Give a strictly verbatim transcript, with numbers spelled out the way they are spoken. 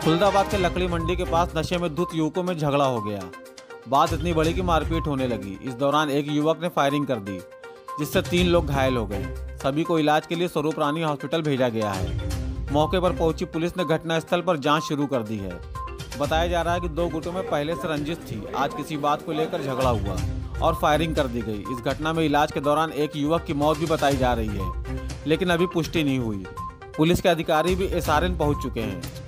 खुलदाबाद के लकड़ी मंडी के पास नशे में धुत युवकों में झगड़ा हो गया। बात इतनी बड़ी कि मारपीट होने लगी। इस दौरान एक युवक ने फायरिंग कर दी, जिससे तीन लोग घायल हो गए। सभी को इलाज के लिए स्वरूप रानी हॉस्पिटल भेजा गया है। मौके पर पहुंची पुलिस ने घटनास्थल पर जांच शुरू कर दी है। बताया जा रहा है कि दो गुटों में पहले से रंजिश थी। आज किसी बात को लेकर झगड़ा हुआ और फायरिंग कर दी गई। इस घटना में इलाज के दौरान एक युवक की मौत भी बताई जा रही है, लेकिन अभी पुष्टि नहीं हुई। पुलिस के अधिकारी भी एसआरएन पहुंच चुके हैं।